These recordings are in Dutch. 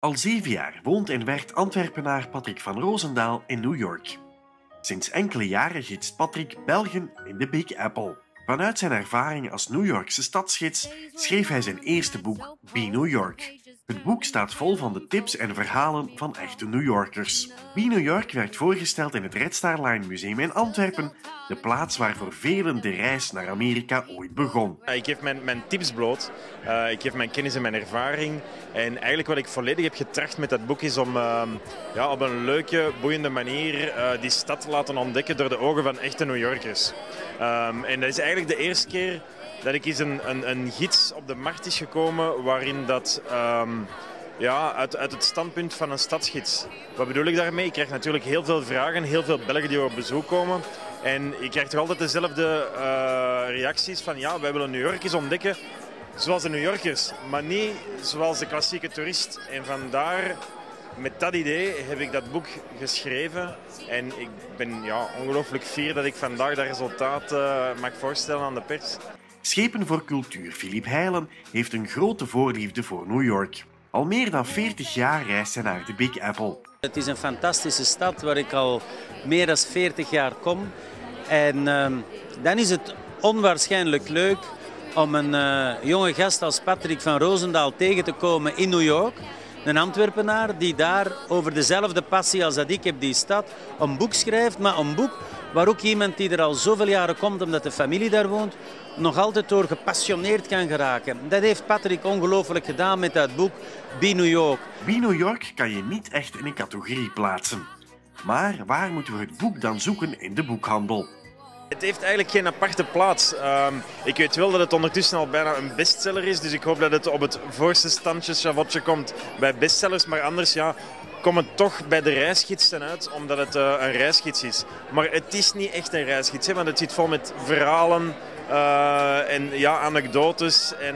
Al 7 jaar woont en werkt Antwerpenaar Patrick van Roosendaal in New York. Sinds enkele jaren gidst Patrick Belgen in de Big Apple. Vanuit zijn ervaring als New Yorkse stadsgids schreef hij zijn eerste boek, Be New York. Het boek staat vol van de tips en verhalen van echte New Yorkers. Be New York werd voorgesteld in het Red Star Line Museum in Antwerpen, de plaats waar voor velen de reis naar Amerika ooit begon. Ik geef mijn tips bloot, ik geef mijn kennis en mijn ervaring. En eigenlijk wat ik volledig heb getracht met dat boek is om op een leuke, boeiende manier die stad te laten ontdekken door de ogen van echte New Yorkers. En dat is eigenlijk de eerste keer dat ik eens een gids op de markt is gekomen waarin dat uit het standpunt van een stadsgids. Wat bedoel ik daarmee? Ik krijg natuurlijk heel veel vragen, heel veel Belgen die op bezoek komen. En ik krijg toch altijd dezelfde reacties van ja, wij willen New York eens ontdekken zoals de New Yorkers, maar niet zoals de klassieke toerist. En vandaar, met dat idee, heb ik dat boek geschreven. En ik ben ongelooflijk fier dat ik vandaag dat resultaat mag voorstellen aan de pers. Schepen voor Cultuur Philippe Heijlen heeft een grote voorliefde voor New York. Al meer dan 40 jaar reist hij naar de Big Apple. Het is een fantastische stad waar ik al meer dan 40 jaar kom. En dan is het onwaarschijnlijk leuk om een jonge gast als Patrick van Roosendaal tegen te komen in New York. Een Antwerpenaar die daar over dezelfde passie als dat ik heb, die stad, een boek schrijft. Maar een boek waar ook iemand die er al zoveel jaren komt, omdat de familie daar woont, nog altijd door gepassioneerd kan geraken. Dat heeft Patrick ongelooflijk gedaan met dat boek Be New York. Be New York kan je niet echt in een categorie plaatsen. Maar waar moeten we het boek dan zoeken in de boekhandel? Het heeft eigenlijk geen aparte plaats. Ik weet wel dat het ondertussen al bijna een bestseller is, dus ik hoop dat het op het voorste standje schavotje komt bij bestsellers. Maar anders komt het toch bij de reisgidsen uit, omdat het een reisgids is. Maar het is niet echt een reisgids, want het zit vol met verhalen en anekdotes en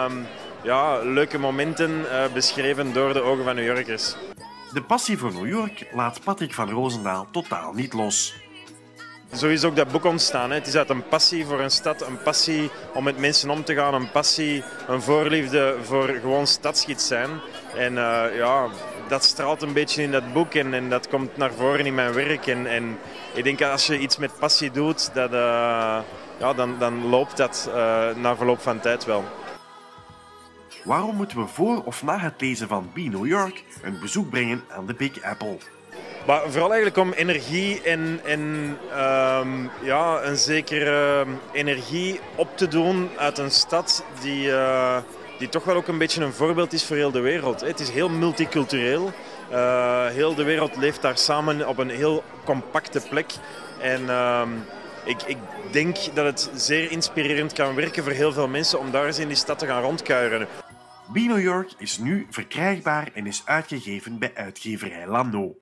leuke momenten beschreven door de ogen van New Yorkers. De passie voor New York laat Patrick van Roosendaal totaal niet los. Zo is ook dat boek ontstaan. Het is uit een passie voor een stad, een passie om met mensen om te gaan, een passie, een voorliefde voor gewoon stadsgids zijn. En dat straalt een beetje in dat boek en dat komt naar voren in mijn werk. En ik denk dat als je iets met passie doet, dan loopt dat na verloop van tijd wel. Waarom moeten we voor of na het lezen van Be New York een bezoek brengen aan de Big Apple? Maar vooral eigenlijk om energie en een zekere energie op te doen uit een stad die toch wel ook een beetje een voorbeeld is voor heel de wereld. Het is heel multicultureel. Heel de wereld leeft daar samen op een heel compacte plek. En ik denk dat het zeer inspirerend kan werken voor heel veel mensen om daar eens in die stad te gaan rondkuieren. Be New York is nu verkrijgbaar en is uitgegeven bij uitgeverij Lano.